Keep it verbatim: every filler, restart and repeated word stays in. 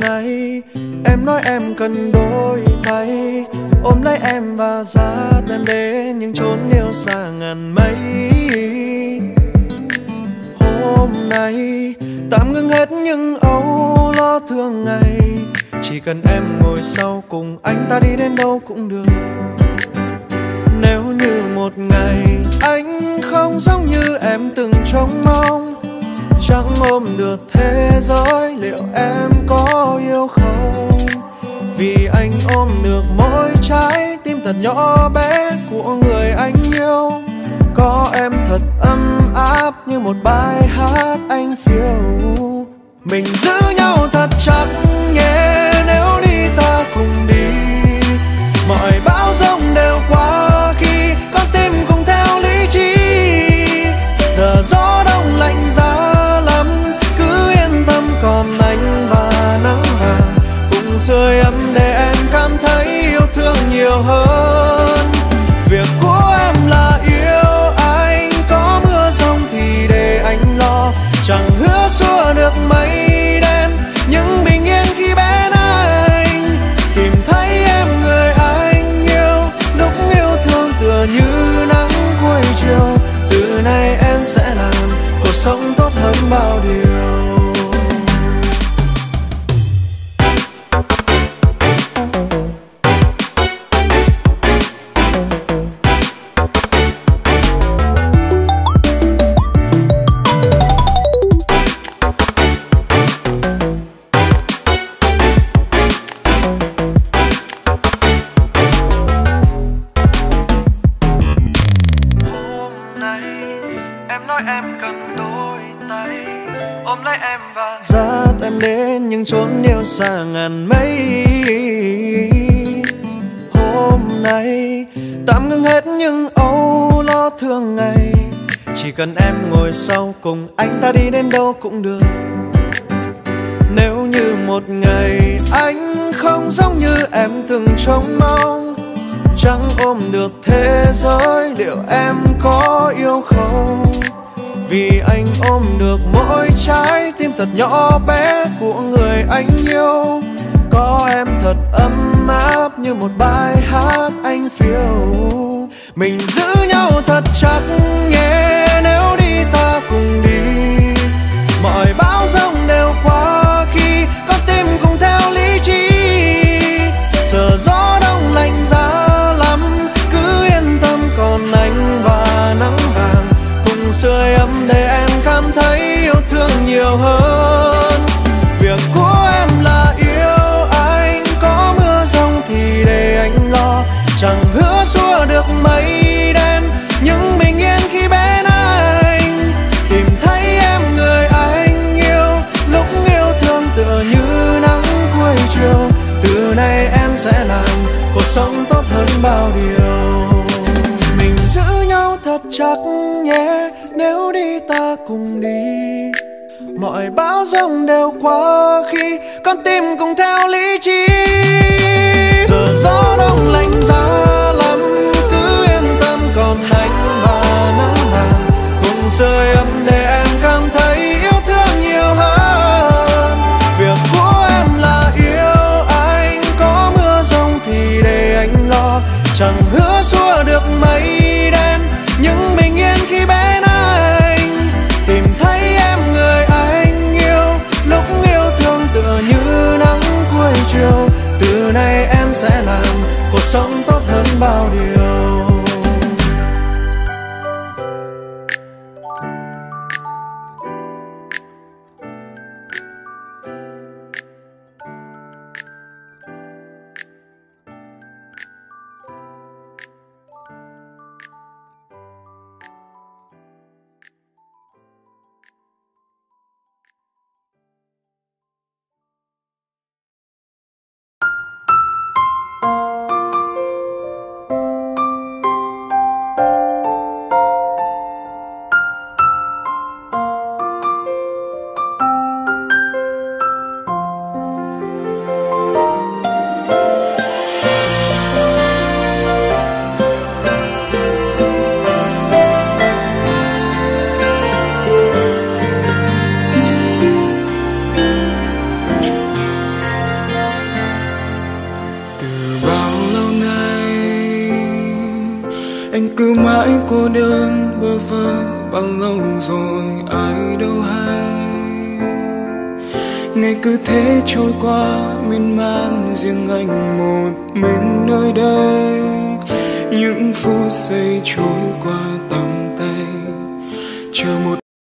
nay em nói em cần đôi tay, ôm lấy em và dắt em đến những chốn yêu xa ngàn mây. Hôm nay tạm ngưng hết những âu lo thường ngày, chỉ cần em ngồi sau cùng anh ta đi đến đâu cũng được. Nếu như một ngày anh không giống như em từng trông mong, chẳng ôm được thế giới, liệu em có yêu không? Vì anh ôm được mỗi trái tim thật nhỏ bé của người anh yêu. Có em thật ấm áp như một bài hát anh phiêu. Mình giữ nhau thật chặt nhé, nếu đi ta cùng đi. Mọi bão giông đều qua khi con tim cùng theo lý trí. Giờ gió đông lạnh giá lắm, cứ yên tâm còn anh và nắng vàng cùng sưởi ấm để em cảm thấy yêu thương nhiều hơn. Việc của em là yêu anh, có mưa giông thì để anh lo. Chẳng hứa xua được mây đen, nhưng bình yên khi bên anh. Tìm thấy em người anh yêu, lúc yêu thương tựa như nắng cuối chiều. Từ nay em sẽ làm cuộc sống tốt hơn bao điều. Chốn yêu xa ngàn mây. Hôm nay tạm ngưng hết những âu lo thường ngày, chỉ cần em ngồi sau cùng anh ta đi đến đâu cũng được. Nếu như một ngày anh không giống như em từng trông mong, chẳng ôm được thế giới, liệu em có yêu không? Vì anh ôm được mỗi trái tim thật nhỏ bé của người anh yêu. Có em thật ấm áp như một bài hát anh phiêu. Mình giữ nhau thật chặt nhé, nếu đi ta cùng đi. Mọi bão giông đều qua khi con tim cùng theo lý trí. Giờ gió đông lạnh giá lắm, cứ yên tâm còn anh và nắng vàng cùng sưởi ấm để em cảm thấy yêu thương nhiều hơn. Việc của em là yêu anh, có mưa giông thì để anh lo. Chẳng hứa xua được mây đen, nhưng bình yên khi bên anh. Tìm thấy em người anh yêu, lúc yêu thương tựa như nắng cuối chiều. Từ nay em sẽ làm cuộc sống tốt hơn bao điều. Mình giữ nhau thật chặt nhé, nếu đi ta cùng đi. Mọi bão giông đều qua khi con tim cùng theo lý trí. Giờ gió đông lạnh giá lắm, cứ yên tâm còn anh và nắng vàng cùng sưởi ấm để em cảm thấy yêu thương nhiều hơn. Việc của em là yêu anh, có mưa giông thì để anh lo. Chẳng hứa xua được mây đen, nhưng bình yên khi bên anh. Tìm thấy em người anh yêu, lúc yêu thương tựa như nắng cuối chiều. Từ nay em sẽ làm cuộc sống tốt hơn bao điều. Anh cứ mãi cô đơn bơ vơ, bao lâu rồi ai đâu hay. Ngày cứ thế trôi qua miên man, riêng anh một mình nơi đây. Những phút giây trôi qua tầm tay, chờ một